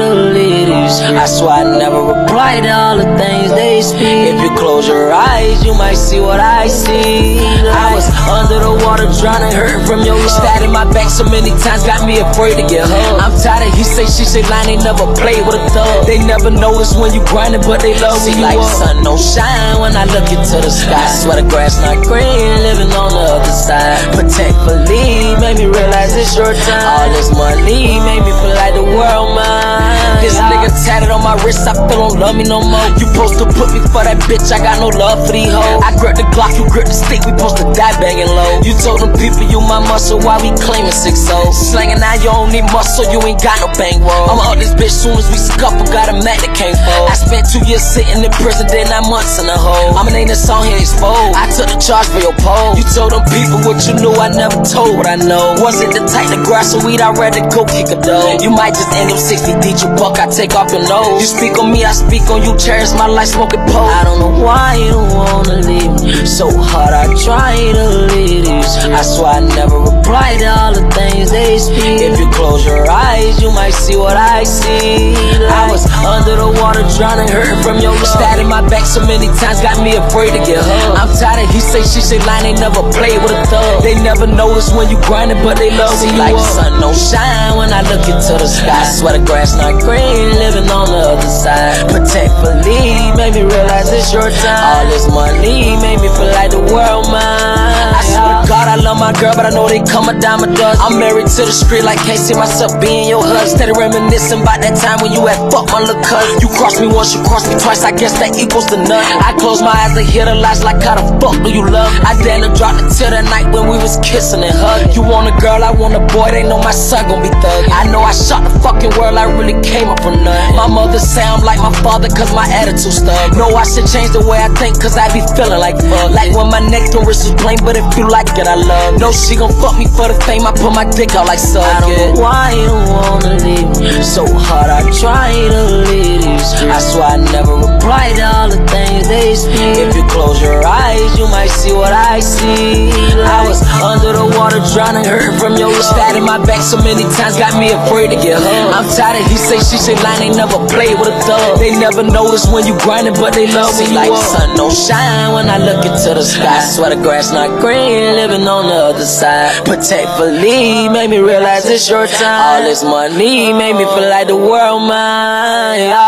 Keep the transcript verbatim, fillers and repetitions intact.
of ladies. I swear I never reply to all the things they speak. If you close your eyes, you might see what I see. I was under the water drowning, hurting from your love. Stabbed in my back so many times, got me afraid to get hugged. I'm tired of he say, she say line, they never play with a thug. They never notice when you grinding, but they love when you like the sun don't shine when I look into the sky. I swear the grass not green, living on the other side. Protectfully, made me realize it's your time. All this money made me feel like the world mine. This nigga tatted on my wrist, I feel don't love me no more. You supposed to put me for that bitch, I got no love for these hoes. I grip the Glock, you grip the stick, we supposed to die banging low. You told them people you my muscle, why we claiming six O's? Slanging now you don't need muscle, you ain't got no bang roll. I'm out this bitch soon as we scuffle, got a mat that can't fold. I spent two years sitting in prison, then nine months in a hole. I'ma name this song here exposed. I took the charge for your pole. You told them people what you knew, I never told what I know. Wasn't the type to grab some weed, I'd rather go kick a dough. You might just end up sixty deep, you buck, I take off your nose. You speak on me, I speak on you, cherish my life, smoking pole. I don't know why you don't wanna leave me. So hard I try to leave this. I swear I never reply to all the things they speak. If you close your eyes, you might see what I see. I was under the water drowning, hurting from your love. Stabbed in my back so many times, got me afraid to get hugged. I'm tired of he say, she say line, they never play with a thug. They never notice when you grinding, but they love when you like the sun don't shine when I look into the sky. I swear the grass not green, living on the other side. Protectfully, made me realize it's your time. All this money made me feel like the world mine. I swear to God I love my girl, but I know they come a dime a dozen. I'm married to the street, like can't see myself being your husband. Steady reminiscing about that time when you had fucked my little cousin. You crossed me once, you crossed me twice, I guess that equals to none. I close my eyes to hear the lies, like how the fuck do you love me? I damn near dropped it till that night when we was kissing and hugging. You want a girl, I want a boy, they know my son gon' be thuggin'. I know I shot the fucking world, I really came up from nothing. My mother say I'm like my father, cause my attitude stubborn. Know I should change the way I think, cause I be feeling like fuck. Like when my neck to wrist is plain, but if you like it, I love it. Know she gon' fuck me for the fame, I put my dick out like suck. I don't know why you don't wanna leave me. So hard I try to leave this. I swear I never reply to all the things they speak. If you close your eyes, you might see what I see. I was under the water drowning, hurting from your love. Stabbed in my back so many times, got me afraid to get hugged. I'm tired of he say, she say line, they never play with a thug. They never notice when you grinding, but they love when you like the sun don't shine when I look into the sky. I swear the grass not green, living on the other side. Protectfully, made me realize it's your time. All this money made me feel like the world mine.